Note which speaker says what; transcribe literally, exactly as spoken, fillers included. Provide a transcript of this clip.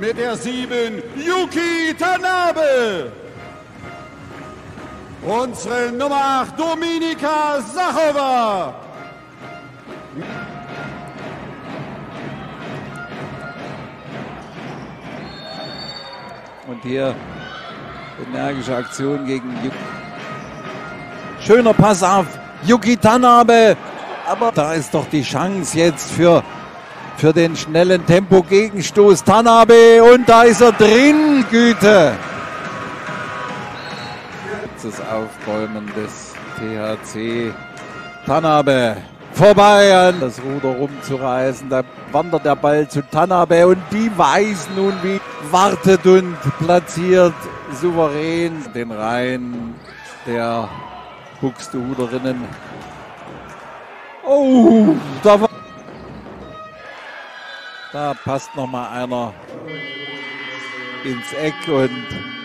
Speaker 1: mit der sieben Yuki Tanabe. Unsere Nummer acht Dominika Sachowa.
Speaker 2: Und hier energische Aktion gegen Yuki. Schöner Pass auf Yuki Tanabe. Aber da ist doch die Chance jetzt für, für den schnellen Tempo-Gegenstoß. Tanabe und da ist er drin. Güte. Das Aufbäumen des T H C. Tanabe vorbei an das Ruder rumzureißen. Da wandert der Ball zu Tanabe und die weiß nun, wie wartet und platziert souverän den Reihen der Buxtehuderinnen. Oh, da, war, da passt noch mal einer ins Eck und